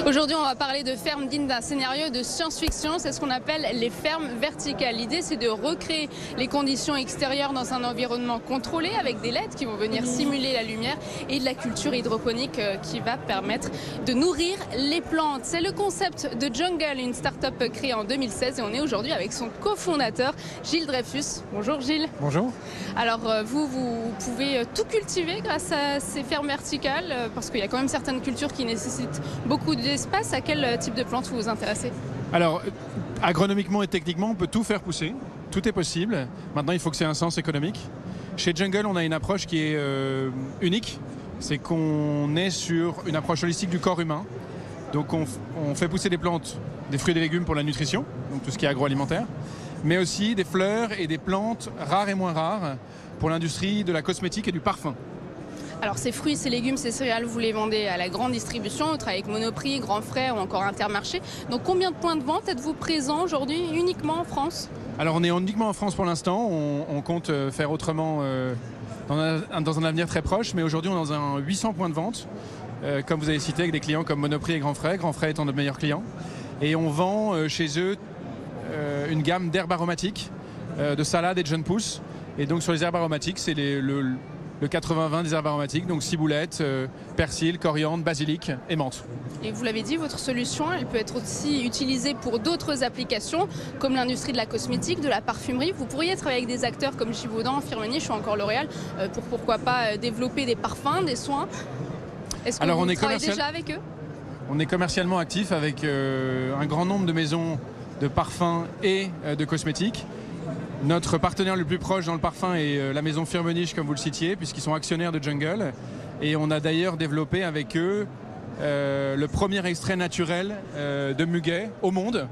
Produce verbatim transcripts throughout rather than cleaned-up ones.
Aujourd'hui, on va parler de fermes dignes d'un scénario de science-fiction. C'est ce qu'on appelle les fermes verticales. L'idée, c'est de recréer les conditions extérieures dans un environnement contrôlé avec des L E D qui vont venir simuler la lumière et de la culture hydroponique qui va permettre de nourrir les plantes. C'est le concept de Jungle, une start-up créée en deux mille seize, et on est aujourd'hui avec son cofondateur, Gilles Dreyfus. Bonjour Gilles. Bonjour. Alors vous, vous pouvez tout cultiver grâce à ces fermes verticales, parce qu'il y a quand même certaines cultures qui nécessitent beaucoup d'espace. À quel type de plantes vous vous intéressez? Alors, agronomiquement et techniquement, on peut tout faire pousser. Tout est possible. Maintenant, il faut que c'est un sens économique. Chez Jungle, on a une approche qui est euh, unique. C'est qu'on est sur une approche holistique du corps humain. Donc, on, on fait pousser des plantes, des fruits et des légumes pour la nutrition, donc tout ce qui est agroalimentaire, mais aussi des fleurs et des plantes rares et moins rares pour l'industrie de la cosmétique et du parfum. Alors ces fruits, ces légumes, ces céréales, vous les vendez à la grande distribution, vous travaillez avec Monoprix, Grand Frais ou encore Intermarché. Donc combien de points de vente êtes-vous présent aujourd'hui, uniquement en France? Alors on est uniquement en France pour l'instant, on, on compte faire autrement euh, dans, un, dans un avenir très proche, mais aujourd'hui on est dans un huit cents points de vente, euh, comme vous avez cité, avec des clients comme Monoprix et Grand Frais, Grand Frais étant notre meilleur client. Et on vend euh, chez eux euh, une gamme d'herbes aromatiques, euh, de salades et de jeunes pousses. Et donc sur les herbes aromatiques, c'est les, le... le quatre-vingts vingt des herbes aromatiques, donc ciboulette, euh, persil, coriandre, basilic et menthe. Et vous l'avez dit, votre solution, elle peut être aussi utilisée pour d'autres applications, comme l'industrie de la cosmétique, de la parfumerie. Vous pourriez travailler avec des acteurs comme Givaudan, Firmenich ou encore L'Oréal, euh, pour pourquoi pas développer des parfums, des soins. Est-ce que Alors, vous on est travaillez commercial... déjà avec eux? On est commercialement actif avec euh, un grand nombre de maisons de parfums et euh, de cosmétiques. Notre partenaire le plus proche dans le parfum est la maison Firmenich, comme vous le citiez, puisqu'ils sont actionnaires de Jungle. Et on a d'ailleurs développé avec eux euh, le premier extrait naturel euh, de muguet au monde.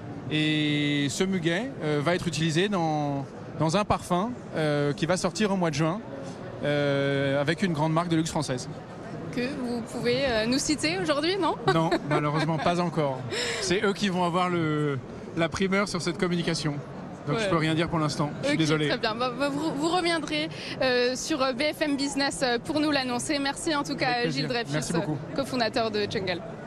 Et ce muguet euh, va être utilisé dans, dans un parfum euh, qui va sortir au mois de juin euh, avec une grande marque de luxe française. Que vous pouvez euh, nous citer aujourd'hui, non? Non, malheureusement pas encore. C'est eux qui vont avoir le, la primeur sur cette communication. Donc ouais. Je peux rien dire pour l'instant, je suis okay, désolé. Très bien, vous, vous reviendrez euh, sur B F M Business pour nous l'annoncer. Merci en tout cas Gilles Dreyfus, cofondateur de Jungle.